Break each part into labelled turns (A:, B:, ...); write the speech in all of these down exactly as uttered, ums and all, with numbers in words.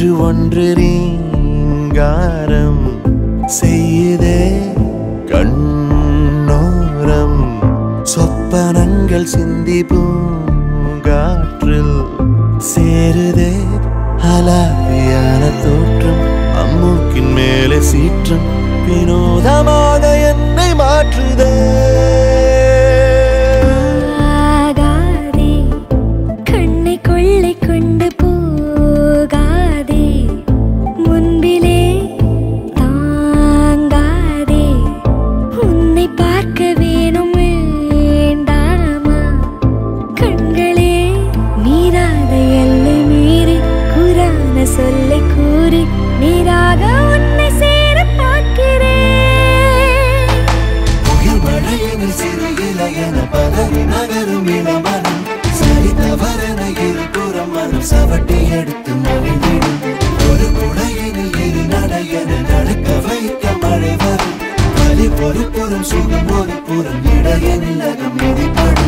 A: ஒன்று ஒன்று ரீங்காரம் செய்யுதே கண்ணோரம் சொப்பனங்கள் சிந்தி பூங்காற்றில் சேருதே அலாதியான தோற்றம் அம்முக்கின் மேலே சீற்றம் வினோதமாக என்னை மாற்றுதே
B: கண்ணை கொள்ளை கொண்டு போகாதே முன்பிலே தாங்காதே உன்னை பார்க்க வேணும் வேண்டாமா கண்களே மீறாத எல்லை மீறி கூறான சொல்லை கூறி நீராக உன்னை சேர பார்க்கிறேன்
A: புயல் மழையினில் சிறு இலையென பதறி நகரும் இளமனம் சரி தவறென இருபுறம் மனம் சவட்டி எடுத்து மொழிவிடும் ஒரு குடையினில் இரு நடையென நடக்க வைக்க மழை வரும் வலி ஒரு புறம் சுகம் ஒரு புறம் இடையனில் அகம் மிதிப்படும்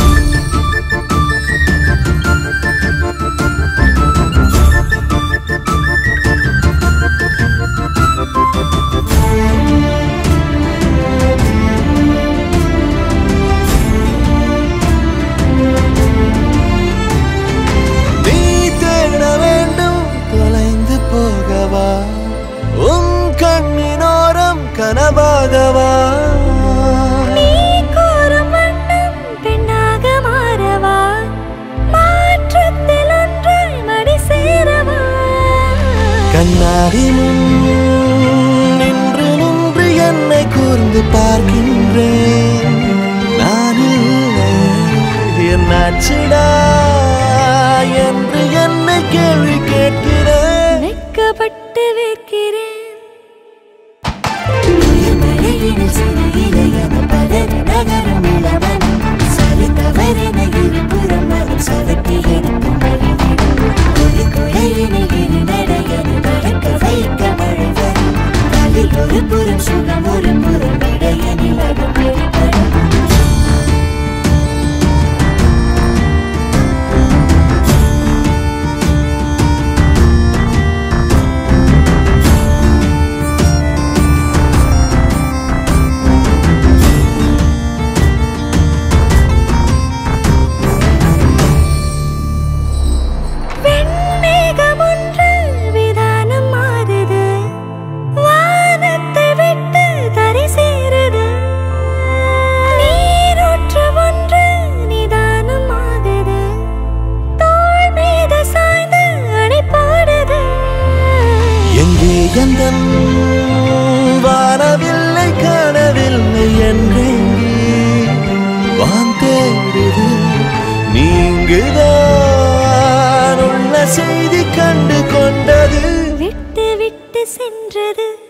A: உன் கண்ணினோரம் கனவாகவா
B: நீ கூறும் வண்ணம் பெண்ணாக மாறவா மாற்றத்தில் ஒன்றாய் மடி சேரவா
A: கண்ணாடி முன் நின்று நின்று என்னை கூர்ந்து பார்க்கின்றேன் நான் இல்லை என்னாச்சிடா என்று என்னை கேள்வி கேட்கிறேன்
B: வெட்கப்பட்டு வைக்கிறேன்
A: ஒரு புறம் சுகம் ஒரு புறம் இடையனில் அகம் வெளிப்படும் எந்தன் வானவில்லை காணவில்லை என்றே வான் தேடுது நீங்குதான் உள்ள செய்தி கண்டு கொண்டது
B: விட்டு விட்டு சென்றது